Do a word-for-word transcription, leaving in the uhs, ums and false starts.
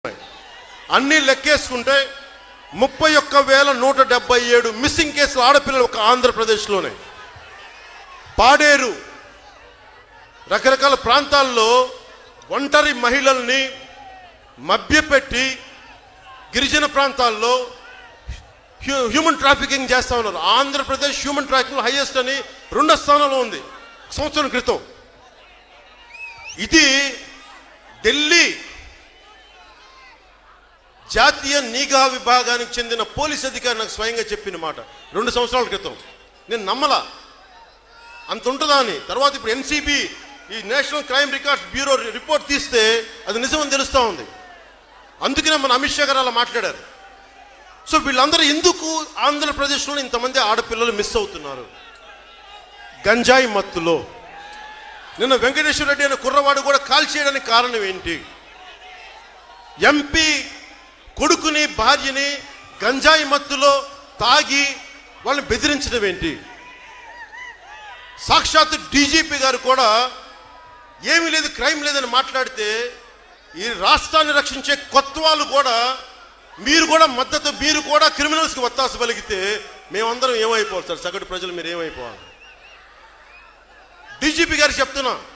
అన్ని లెక్కేసుకుంటే ముప్పై ఒక్క వేల నూట డెబ్బై ఏడు మిస్సింగ్ కేసులు ఆడపిల్లలు ఒక ఆంధ్రప్రదేశ్లోనే. పాడేరు రకరకాల ప్రాంతాల్లో ఒంటరి మహిళల్ని మభ్యపెట్టి గిరిజన ప్రాంతాల్లో హ్యూమన్ ట్రాఫికింగ్ చేస్తూ ఉన్నారు. ఆంధ్రప్రదేశ్ హ్యూమన్ ట్రాఫికింగ్ హైయెస్ట్ అని రెండో స్థానంలో ఉంది సంవత్సరం క్రితం. ఇది ఢిల్లీ జాతీయ నిఘా విభాగానికి చెందిన పోలీస్ అధికారి నాకు స్వయంగా చెప్పిన మాట రెండు సంవత్సరాల క్రితం. నేను నమ్మలా అంత ఉంటుందా అని. తర్వాత ఇప్పుడు ఎన్సీబీ ఈ national crime records bureau report తీస్తే అది నిజమని తెలుస్తూ ఉంది. అందుకనే మన అమిత్ షా గారు అలా మాట్లాడారు. సో వీళ్ళందరూ ఎందుకు ఆంధ్రప్రదేశ్లో ఇంతమంది ఆడపిల్లలు మిస్ అవుతున్నారు? గంజాయి మత్తులో నిన్న వెంకటేశ్వర రెడ్డి అనే కుర్రవాడు కూడా కాల్ చేయడానికి కారణం ఏంటి? ఎంపీ కొడుకుని భార్యని గంజాయి మత్తులో తాగి వాళ్ళని బెదిరించడం ఏంటి? సాక్షాత్ డీజీపీ గారు కూడా ఏమీ లేదు క్రైమ్ లేదని మాట్లాడితే ఈ రాష్ట్రాన్ని రక్షించే కొత్త వాళ్ళు కూడా మీరు కూడా మద్దతు మీరు కూడా క్రిమినల్స్కి వత్తాసు పలిగితే మేమందరం ఏమైపోవాలి సార్? సగటు ప్రజలు మీరు ఏమైపోవాలి? డీజీపీ గారికి చెప్తున్నా,